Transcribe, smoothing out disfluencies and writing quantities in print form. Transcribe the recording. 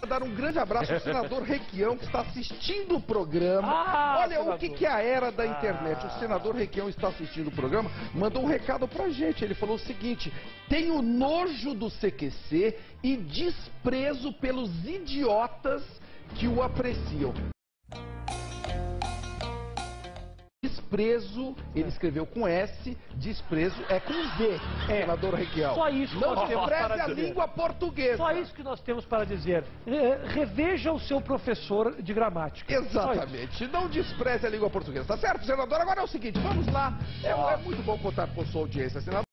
mandar um grande abraço ao senador Requião, que está assistindo o programa. Olha senador. o que é a era da internet. O senador Requião está assistindo o programa, mandou um recado pra gente. Ele falou o seguinte: tenho nojo do CQC e desprezo pelos idiotas que o apreciam. Desprezo, ele escreveu com S, desprezo é com Z, senador Requião. Só isso que Não nós temos despreze para a dizer. língua portuguesa. Só isso que nós temos para dizer. Reveja o seu professor de gramática. Exatamente. Não despreze a língua portuguesa, tá certo, senador? Agora é o seguinte, vamos lá. É muito bom contar com sua audiência, senador.